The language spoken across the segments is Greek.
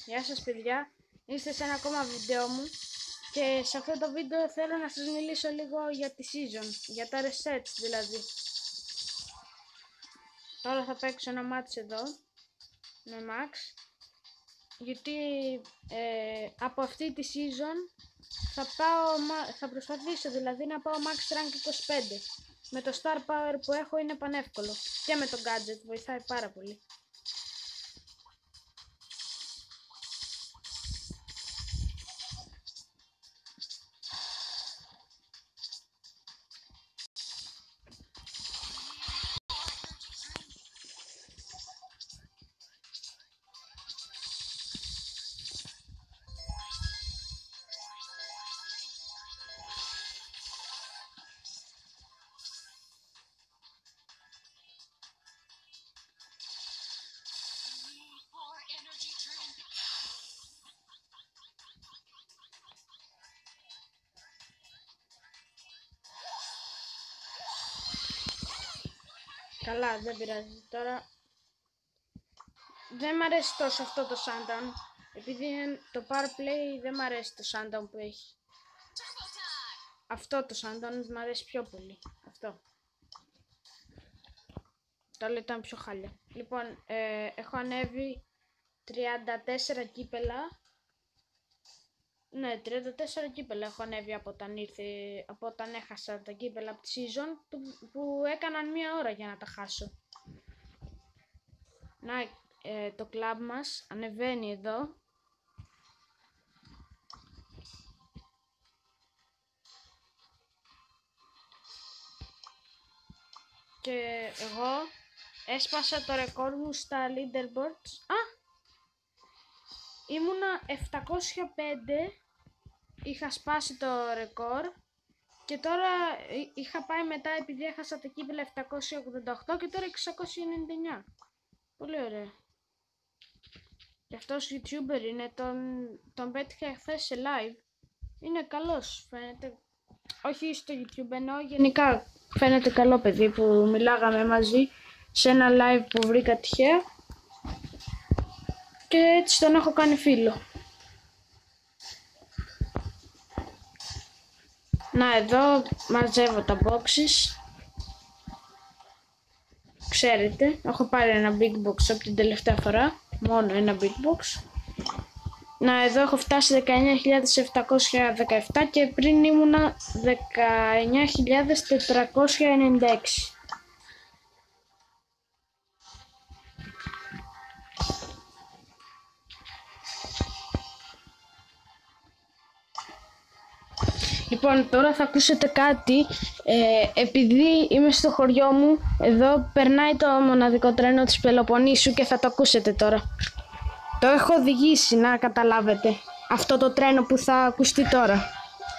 Γεια σας παιδιά, είστε σε ένα ακόμα βίντεο μου και σε αυτό το βίντεο θέλω να σας μιλήσω λίγο για τη season, για τα resets δηλαδή. Τώρα θα παίξω ένα μάτς εδώ με Max, γιατί από αυτή τη season θα προσπαθήσω δηλαδή να πάω Max Rank 25. Με το Star Power που έχω είναι πανεύκολο και με το gadget βοηθάει πάρα πολύ. Καλά, δεν πειράζει. Τώρα δεν μ' αρέσει τόσο αυτό το Sundown. Επειδή είναι το Power Play δεν μ' αρέσει το Sundown που έχει. Αυτό το Sundown μ' αρέσει πιο πολύ. Αυτό. Το άλλο ήταν πιο χάλια. Λοιπόν, έχω ανέβει 34 κύπελα. Ναι, 34 κύπελα έχω ανέβει από όταν έχασα τα κύπελα από τη season που έκαναν μία ώρα για να τα χάσω. Να, το κλαμπ μας ανεβαίνει εδώ. Και εγώ έσπασα το ρεκόρ μου στα leaderboards. Ήμουνα 705, είχα σπάσει το ρεκόρ και τώρα είχα πάει μετά επειδή έχασα τα κύπελα 788 και τώρα 699. Πολύ ωραία. Και αυτός YouTuber είναι, τον πέτυχα χθες σε live. Είναι καλός, φαίνεται. Όχι στο YouTube, εννοώ γενικά φαίνεται καλό παιδί που μιλάγαμε μαζί σε ένα live που βρήκα τυχαία. Και έτσι τον έχω κάνει φίλο. Να, εδώ μαζεύω τα boxes. Ξέρετε, έχω πάρει ένα big box από την τελευταία φορά. Μόνο ένα big box. Να, εδώ έχω φτάσει 19.717 και πριν ήμουνα 19.496. Λοιπόν, τώρα θα ακούσετε κάτι, επειδή είμαι στο χωριό μου, εδώ περνάει το μοναδικό τρένο της Πελοποννήσου και θα το ακούσετε τώρα. Το έχω οδηγήσει, να καταλάβετε, αυτό το τρένο που θα ακουστεί τώρα.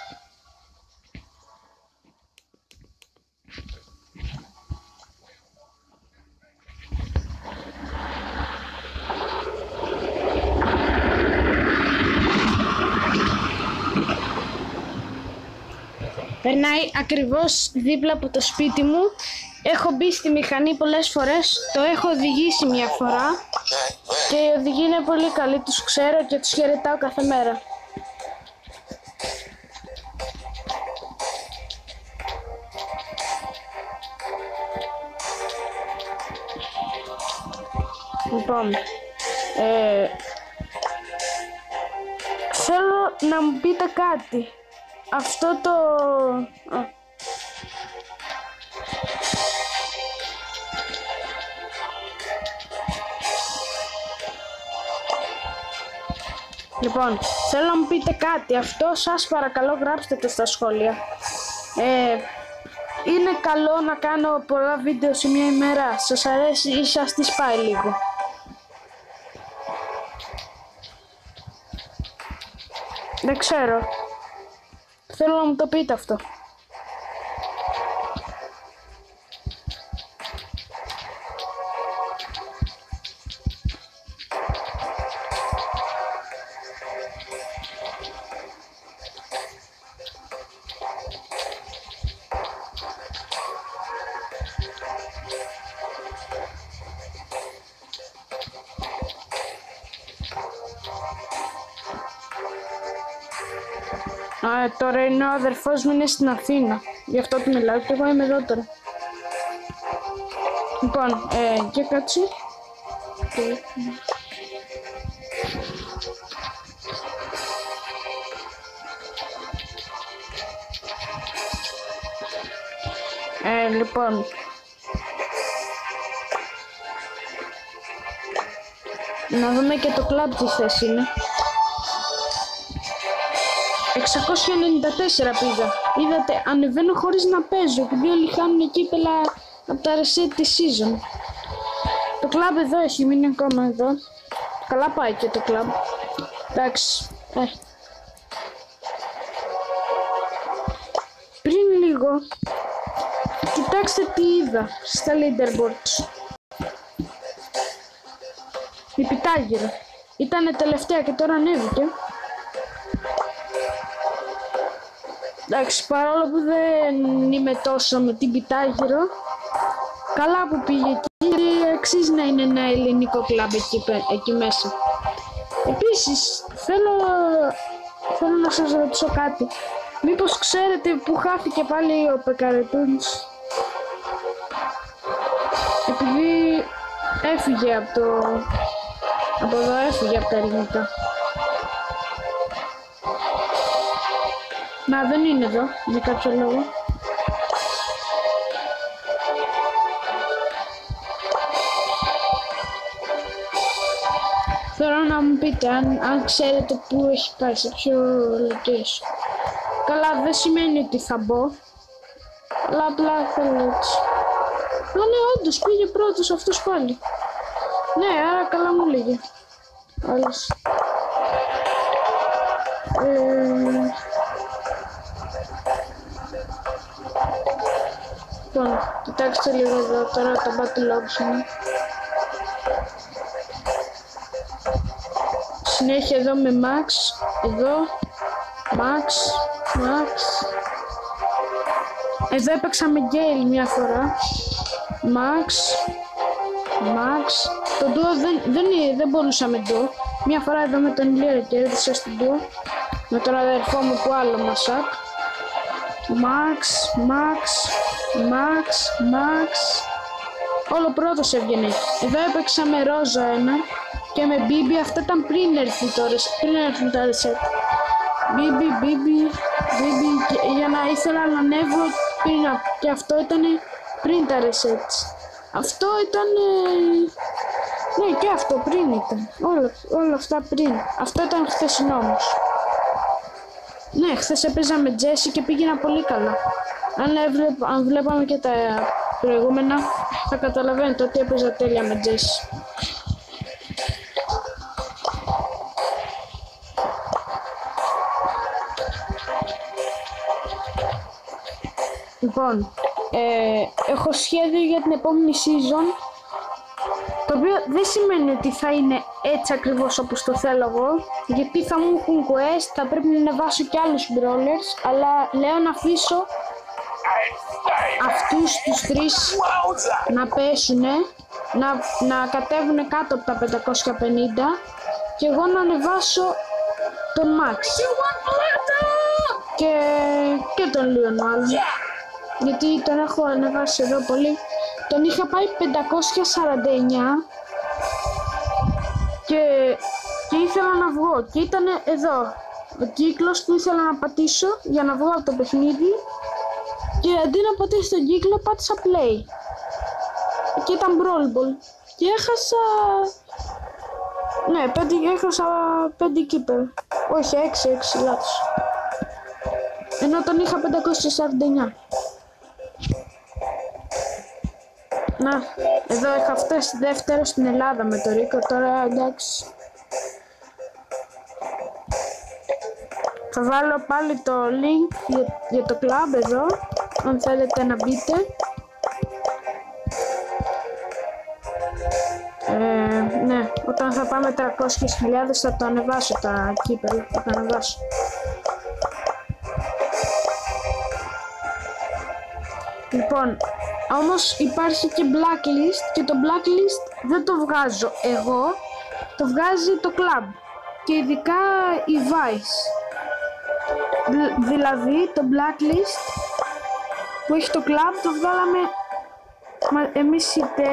Περνάει ακριβώς δίπλα από το σπίτι μου. Έχω μπει στη μηχανή πολλές φορές. Το έχω οδηγήσει μια φορά. Και οι οδηγοί είναι πολύ καλοί. Τους ξέρω και τους χαιρετάω κάθε μέρα. Λοιπόν, θέλω να μου πείτε κάτι. Αυτό το... Λοιπόν, θέλω να μου πείτε κάτι. Αυτό σας παρακαλώ γράψτε το στα σχόλια. Είναι καλό να κάνω πολλά βίντεο σε μια ημέρα? Σας αρέσει ή σας τις πάει λίγο? Δεν ξέρω. Θέλω να μου το πείτε αυτό. Τώρα είναι ο αδερφός μου, είναι στην Αθήνα. Γι' αυτό του μιλάω και εγώ είμαι εδώ τώρα. Λοιπόν, και κάτσε. Λοιπόν. Να δούμε και το κλαμπ τι θέση είναι. 694 πήγα. Είδατε, ανεβαίνω χωρίς να παίζω, επειδή όλοι χάνουν κύπελα από τα reset τη season. Το κλαμπ εδώ έχει μείνει ακόμα εδώ. Καλά πάει και το κλαμπ. Εντάξει. Πριν λίγο, κοιτάξτε τι είδα στα leaderboards. Η Πιτάγυρο. Ήτανε τελευταία και τώρα ανέβηκε. Εντάξει, παρόλο που δεν είμαι τόσο με την Πιτάγυρο, καλά που πήγε εκεί, αξίζει να είναι ένα ελληνικό κλαμπ εκεί μέσα. Επίσης, θέλω να σας ρωτήσω κάτι. Μήπως ξέρετε που χάθηκε πάλι ο Πεκαρετούνης? Επειδή έφυγε από εδώ, έφυγε από τα ελληνικά. Να, δεν είναι εδώ, για κάποιο λόγο. Θέλω να μου πείτε αν ξέρετε που έχει πάει, σε ποιο location. Καλά, δεν σημαίνει ότι θα μπω, αλλά απλά θέλω έτσι. Ναι, όντως πήγε πρώτος αυτός πάλι. Ναι, άρα καλά μου λέγε. Άλλος. Λοιπόν, κοιτάξτε λίγο εδώ τώρα τα battle option. Συνέχεια εδώ με Max, εδώ, Max. Εδώ έπαιξα με Gale μια φορά. Max. Το duo δεν μπορούσα με duo. Μια φορά εδώ με τον Ηλία κέρδισα στην duo. Με τον αδερφό μου που άλλο μασάκ. Max. Όλο πρώτος έβγαινε. Εδώ έπαιξα με Ρόζα ένα και με Bibi. Αυτά ήταν πριν έρθουν τα reset. Bibi, για να ήθελα να ανέβω πριν, και αυτό ήταν πριν τα resets. Αυτό ήταν, ναι, και αυτό πριν ήταν, όλα αυτά πριν. Αυτό ήταν χθεσινό όμως. Ναι, χθες έπαιζα με Jessie και πήγαινα πολύ καλά. Αν βλέπαμε και τα προηγούμενα, θα καταλαβαίνετε ότι έπαιζα τέλεια με Jessie. Λοιπόν, έχω σχέδιο για την επόμενη season, το οποίο δεν σημαίνει ότι θα είναι έτσι ακριβώς όπως το θέλω εγώ, γιατί θα μου έχουν quest, θα πρέπει να ανεβάσω και άλλους brawlers, αλλά λέω να αφήσω αυτούς τους τρεις να πέσουνε, να κατέβουνε κάτω από τα 550 και εγώ να ανεβάσω τον Max και τον Leon μάλλον. Γιατί τον έχω ανεβάσει εδώ πολύ. Τον είχα πάει 549 και ήθελα να βγω και ήταν εδώ ο κύκλος που ήθελα να πατήσω για να βγω από το παιχνίδι και αντί να πατήσω τον κύκλο πάτησα play και ήταν brawl ball και έχασα, ναι, έχασα 5 keeper, όχι 6 λάθος, ενώ τον είχα 549. Να, εδώ είχα φτάσει δεύτερο στην Ελλάδα με το Ρίκο, τώρα εντάξει. Θα βάλω πάλι το link για το club εδώ, αν θέλετε να μπείτε. Ναι, όταν θα πάμε 300.000 θα το ανεβάσω τα κύπελα, θα το ανεβάσω. Λοιπόν, όμως υπάρχει και blacklist και το blacklist δεν το βγάζω εγώ, το βγάζει το club και ειδικά η Vice. Δηλαδή το blacklist που έχει το club το βγάλαμε εμείς οι 4,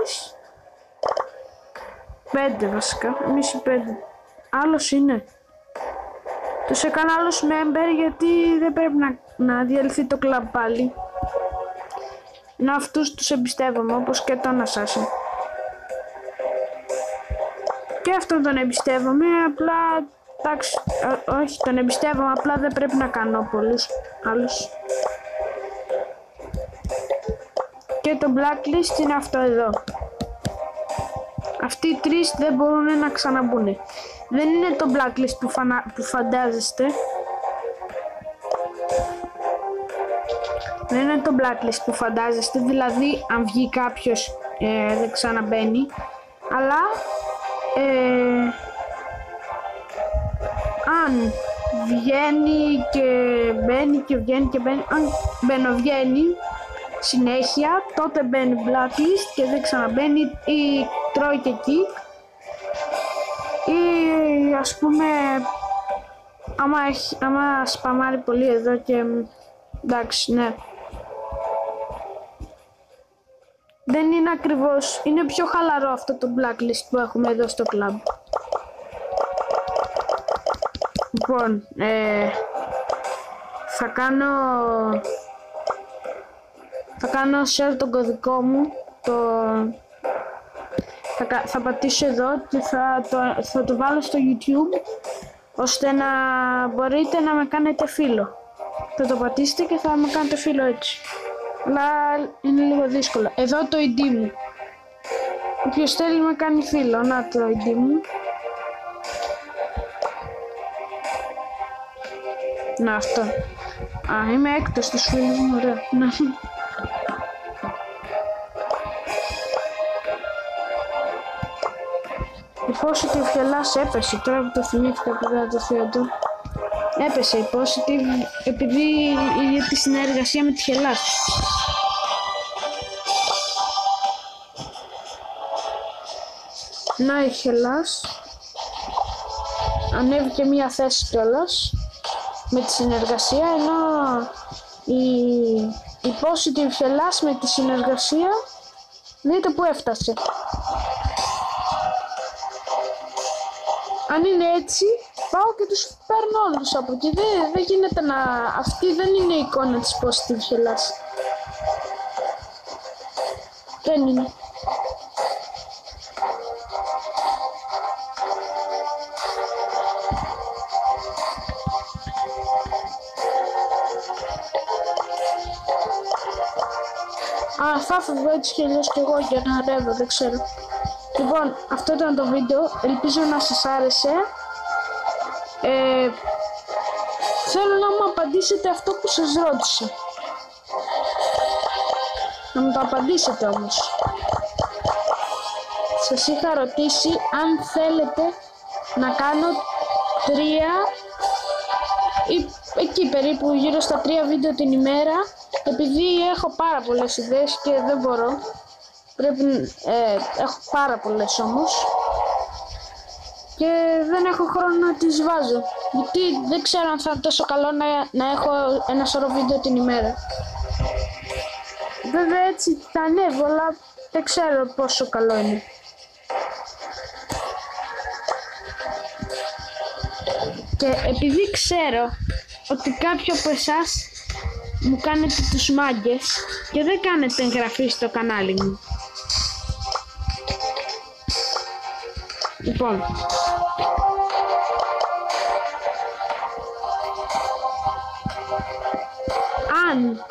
5 βασικά, εμείς οι 5. Άλλος είναι. Τους έκανα άλλος member γιατί δεν πρέπει να διαλυθεί το club πάλι. Ενώ αυτούς τους εμπιστεύομαι, όπως και τον Assassin. Και αυτόν τον εμπιστεύομαι, απλά, εντάξει, όχι τον εμπιστεύομαι, απλά δεν πρέπει να κάνω πολλούς άλλους. Και το blacklist είναι αυτό εδώ. Αυτοί οι 3 δεν μπορούν να ξαναμπούν. Δεν είναι το blacklist που φαντάζεστε. Δεν είναι το blacklist που φαντάζεστε, δηλαδή αν βγει κάποιος δεν ξαναμπαίνει. Αλλά αν βγαίνει και μπαίνει και βγαίνει και μπαίνει, αν μπαινοβγαίνει συνέχεια, τότε μπαίνει blacklist και δεν ξαναμπαίνει ή τρώει και kick, ή ας πούμε άμα σπαμάρει πολύ εδώ και εντάξει, ναι. Δεν είναι ακριβώς, είναι πιο χαλαρό αυτό το blacklist που έχουμε εδώ στο club. Λοιπόν, θα κάνω share τον κωδικό μου, θα πατήσω εδώ και θα το βάλω στο YouTube, ώστε να μπορείτε να με κάνετε φίλο. Θα το πατήσετε και θα με κάνετε φίλο έτσι. Αλλά είναι λίγο δύσκολο. Εδώ το ID μου. Όποιος θέλει με κάνει φίλο. Να το ID μου. Να αυτό. Α, είμαι έκτος στους φίλους μου. Ωραία. Να. Η positive χελάς έπεσε. Τώρα που το θυμήθηκα που δεν το θεατώ. Έπεσε η positive επειδή για τη συνεργασία με τη χελάς. Να η χελάς. Ανέβηκε μία θέση κιόλας με τη συνεργασία, ενώ η positive χελάς με τη συνεργασία δείτε που έφτασε. Αν είναι έτσι, πάω και τους παίρνω όλους από εκεί. Δεν γίνεται να... Αυτή δεν είναι η εικόνα της positive χελάς. Δεν είναι. Α, θα φεύγω έτσι κι αλλιώς κι εγώ για να ανέβω, δεν ξέρω. Λοιπόν, αυτό ήταν το βίντεο, ελπίζω να σας άρεσε. Θέλω να μου απαντήσετε αυτό που σας ρώτησα. Να μου το απαντήσετε όμως. Σας είχα ρωτήσει αν θέλετε να κάνω 3 ή εκεί περίπου γύρω στα 3 βίντεο την ημέρα, επειδή έχω πάρα πολλές ιδέες και δεν μπορώ. Έχω πάρα πολλές όμως και δεν έχω χρόνο να τις βάζω, γιατί δεν ξέρω αν θα είναι τόσο καλό να έχω ένα σωρό βίντεο την ημέρα. Βέβαια έτσι τα ανέβω, αλλά δεν ξέρω πόσο καλό είναι. Και επειδή ξέρω ότι κάποιοι από εσάς μου κάνετε τους μάγκες και δεν κάνετε εγγραφή στο κανάλι μου. Λοιπόν, αν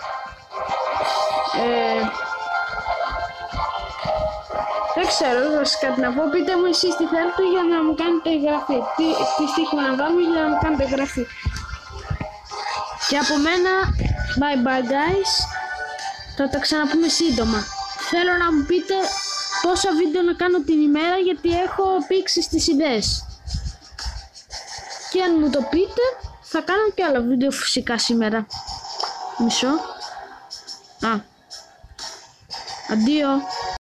δεν ξέρω βασικά τι να πω, πείτε μου εσείς τι θέλετε για να μου κάνετε εγγραφή, τι στοίχημα να βάλουμε για να μου κάνετε εγγραφή. Και από μένα, bye bye guys, θα τα ξαναπούμε σύντομα. Θέλω να μου πείτε πόσα βίντεο να κάνω την ημέρα, γιατί έχω πήξει στις ιδέες. Και αν μου το πείτε, θα κάνω και άλλο βίντεο φυσικά σήμερα. Μισό. Αντίο.